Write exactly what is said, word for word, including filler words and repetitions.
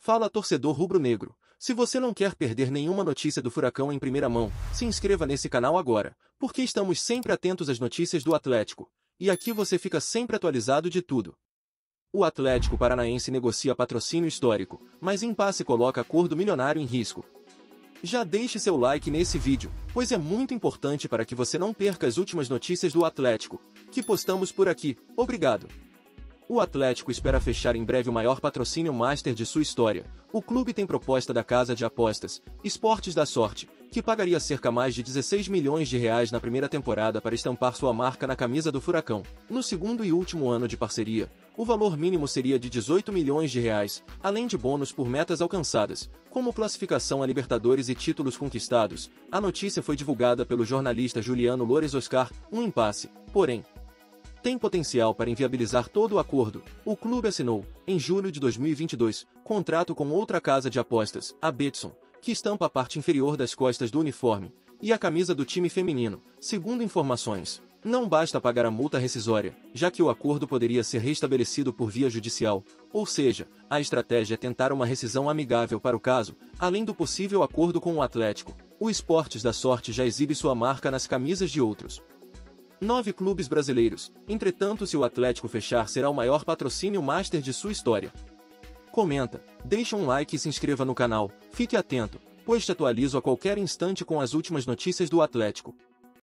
Fala, torcedor rubro-negro. Se você não quer perder nenhuma notícia do Furacão em primeira mão, se inscreva nesse canal agora, porque estamos sempre atentos às notícias do Atlético, e aqui você fica sempre atualizado de tudo. O Atlético Paranaense negocia patrocínio histórico, mas impasse coloca acordo milionário em risco. Já deixe seu like nesse vídeo, pois é muito importante para que você não perca as últimas notícias do Atlético, que postamos por aqui. Obrigado. O Atlético espera fechar em breve o maior patrocínio master de sua história. O clube tem proposta da casa de apostas, Esportes da Sorte, que pagaria cerca mais de dezesseis milhões de reais na primeira temporada para estampar sua marca na camisa do Furacão. No segundo e último ano de parceria, o valor mínimo seria de dezoito milhões de reais, além de bônus por metas alcançadas, como classificação a Libertadores e títulos conquistados. A notícia foi divulgada pelo jornalista Juliano Lores Oscar, um impasse, porém, tem potencial para inviabilizar todo o acordo. O clube assinou, em julho de dois mil e vinte e dois, contrato com outra casa de apostas, a Betson, que estampa a parte inferior das costas do uniforme, e a camisa do time feminino. Segundo informações, não basta pagar a multa rescisória, já que o acordo poderia ser restabelecido por via judicial, ou seja, a estratégia é tentar uma rescisão amigável para o caso, além do possível acordo com o Atlético. O Esportes da Sorte já exibe sua marca nas camisas de outros nove clubes brasileiros. Entretanto, se o Atlético fechar, será o maior patrocínio master de sua história. Comenta, deixa um like e se inscreva no canal. Fique atento, pois te atualizo a qualquer instante com as últimas notícias do Atlético.